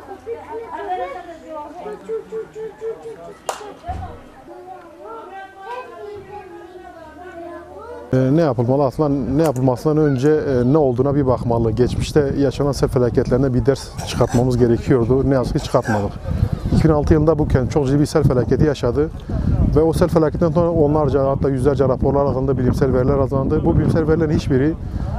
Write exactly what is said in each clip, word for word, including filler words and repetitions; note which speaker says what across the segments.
Speaker 1: Ne yapılmalı? Aslında ne yapılmasından önce ne olduğuna bir bakmalı. Geçmişte yaşanan sel felaketlerine bir ders çıkartmamız gerekiyordu. Ne yazık ki çıkartmadık. iki bin altı yılında bu kent çok ciddi bir sel felaketi yaşadı. Ve o sel felaketinden sonra onlarca hatta yüzlerce raporlar alındı, bilimsel veriler alındı. Bu bilimsel verilerin hiçbiri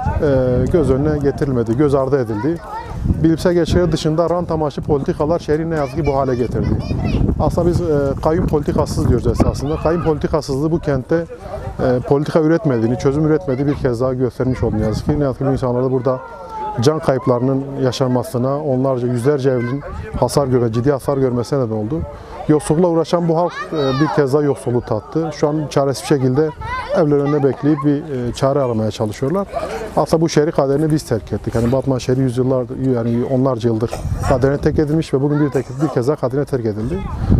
Speaker 1: göz önüne getirilmedi, göz ardı edildi. Bilimsel gerçekler dışında rant amaçlı politikalar şehri ne yazık ki bu hale getirdi. Aslında biz kayyum politikasız diyoruz esasında. Kayyum politikasızlığı bu kentte politika üretmediğini, çözüm üretmediği bir kez daha göstermiş oldu ne yazık ki. Ne yazık ki bu insanlar da burada can kayıplarının yaşanmasına, onlarca, yüzlerce evin hasar görme, ciddi hasar görmesine neden oldu. Yoksullukla uğraşan bu halk bir kez daha yoksulluğu tattı. Şu an çaresiz bir şekilde evler önünde bekleyip bir çare aramaya çalışıyorlar. Aslında bu şehri kaderini biz terk ettik. Yani Batman şehri yüzyıllar, yani onlarca yıldır kaderine terk edilmiş ve bugün bir, tek, bir kez daha kaderine terk edildi.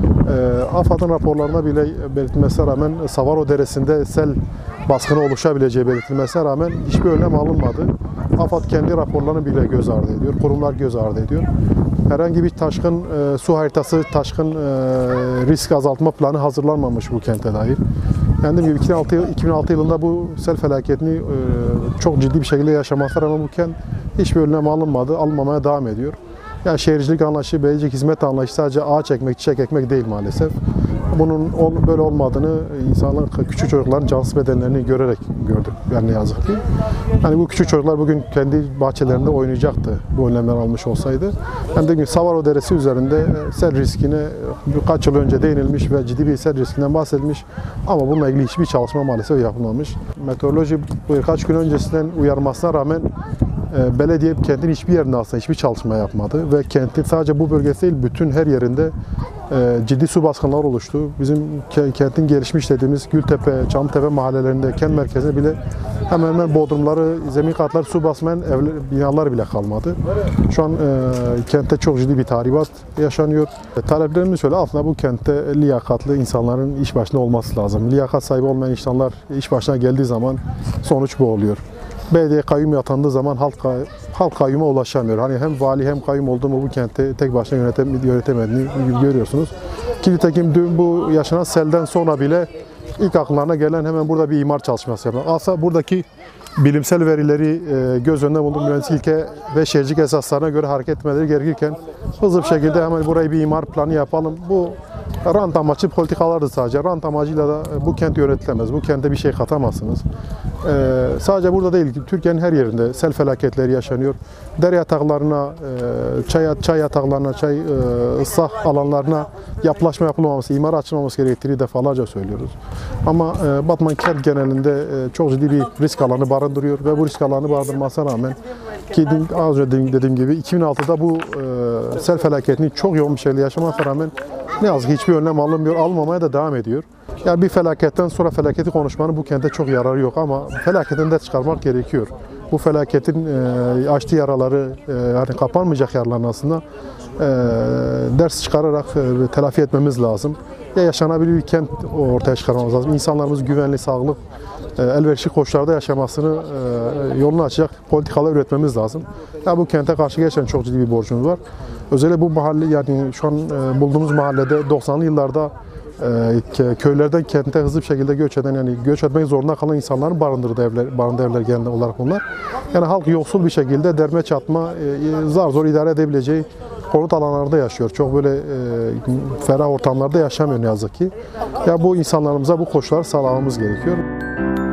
Speaker 1: E, AFAD'ın raporlarına bile belirtilmesine rağmen Savaro Deresi'nde sel baskını oluşabileceği belirtilmesine rağmen hiçbir önlem alınmadı. AFAD kendi raporlarını bile göz ardı ediyor, kurumlar göz ardı ediyor. Herhangi bir taşkın e, su haritası, taşkın e, risk azaltma planı hazırlanmamış bu kente dair. Yani dediğim gibi iki bin altı yılında bu sel felaketini e, çok ciddi bir şekilde yaşamasına rağmen bu kent hiçbir önlem alınmadı, alınmamaya devam ediyor. Yani şehircilik anlayışı, belediyecilik hizmet anlayışı sadece ağaç ekmek, çiçek ekmek değil maalesef. Bunun böyle olmadığını insanların, küçük çocukların cansız bedenlerini görerek gördük. Yani ne yazık ki. Yani bu küçük çocuklar bugün kendi bahçelerinde oynayacaktı bu önlemler almış olsaydı. Yani dediğim gibi Savaro Deresi üzerinde sel riskine birkaç yıl önce değinilmiş ve ciddi bir sel riskinden bahsedilmiş. Ama bununla ilgili hiçbir çalışma maalesef yapılmamış. Meteoroloji birkaç gün öncesinden uyarmasına rağmen belediye kentin hiçbir yerinde aslında hiçbir çalışma yapmadı ve kentin sadece bu bölgesi değil bütün her yerinde ciddi su baskınları oluştu. Bizim kentin gelişmiş dediğimiz Gültepe, Çamtepe mahallelerinde, kent merkezinde bile hemen hemen bodrumları, zemin katları su basmayan evler, binalar bile kalmadı. Şu an e, kentte çok ciddi bir tahribat yaşanıyor. E, taleplerimiz şöyle, aslında bu kentte liyakatlı insanların iş başında olması lazım. Liyakat sahibi olmayan insanlar iş başına geldiği zaman sonuç bu oluyor. Belediye kayyum atandığı zaman halk, halk kayyuma ulaşamıyor. Hani hem vali hem kayyum oldu mu bu kentte tek başına yönetem, yönetemediğini görüyorsunuz. Ki nitekim dün bu yaşanan selden sonra bile ilk akllarına gelen hemen burada bir imar çalışması yapmak. Aslında buradaki bilimsel verileri göz önünde bulunduran mühendislik ilke ve şehircilik esaslarına göre hareket etmeleri gerekirken hızlı bir şekilde hemen burayı bir imar planı yapalım. Bu rant amaçlı politikalardır sadece. Rant amacıyla da bu kent yönetilemez. Bu kente bir şey katamazsınız. Ee, sadece burada değil, Türkiye'nin her yerinde sel felaketleri yaşanıyor. Dere yataklarına, e, çay, çay yataklarına, çay e, ıslah alanlarına yapılaşma yapılmaması, imar açılmaması gerektiğini defalarca söylüyoruz. Ama e, Batman kent genelinde e, çok ciddi bir risk alanı barındırıyor ve bu risk alanı barındırmasına rağmen ki az önce dediğim, dediğim gibi iki bin altıda bu e, sel felaketini çok yoğun bir şekilde yaşamasına rağmen ne yazık ki hiçbir önlem alınmıyor, alınmamaya da devam ediyor. Yani bir felaketten sonra felaketi konuşmanın bu kente çok yararı yok ama felaketten ders çıkarmak gerekiyor. Bu felaketin e, açtığı yaraları, e, yani kapanmayacak yaraların aslında e, ders çıkararak e, telafi etmemiz lazım. Ya yaşanabilir bir kent ortaya çıkarmamız lazım. İnsanlarımız güvenli, sağlık, e, elverişli koşullarda yaşamasını e, yolunu açacak politikalar üretmemiz lazım. Ya bu kente karşı gerçekten çok ciddi bir borcumuz var. Özellikle bu mahalle, yani şu an e, bulduğumuz mahallede doksanlı yıllarda e, köylerden kente hızlı bir şekilde göç eden, yani göç etmek zorunda kalan insanların barındırdığı evler, barındığı evler genel olarak bunlar. Yani halk yoksul bir şekilde derme çatma, e, zar zor idare edebileceği konut alanlarda yaşıyor. Çok böyle e, ferah ortamlarda yaşamıyor ne yazık ki. Ya bu insanlarımıza bu koşulları sağlamamız gerekiyor.